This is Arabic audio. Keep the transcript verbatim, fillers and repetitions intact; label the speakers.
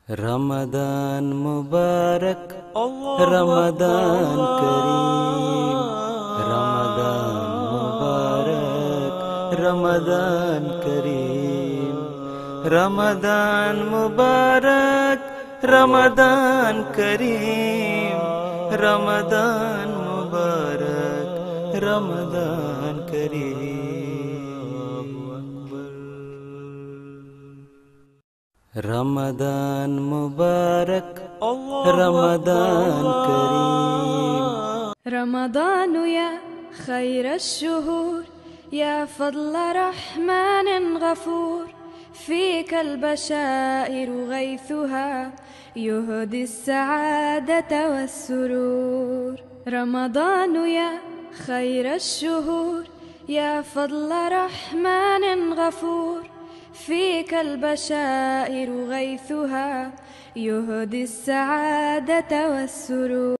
Speaker 1: رمضان مبارك رمضان كريم رمضان مبارك رمضان كريم رمضان مبارك رمضان كريم رمضان مبارك رمضان كريم رمضان مبارك رمضان كريم
Speaker 2: رمضان يا خير الشهور يا فضل رحمن غفور فيك البشائر غيثها يهدي السعادة والسرور رمضان يا خير الشهور يا فضل رحمن غفور فيك البشائر غيثها يهدي السعادة والسرور.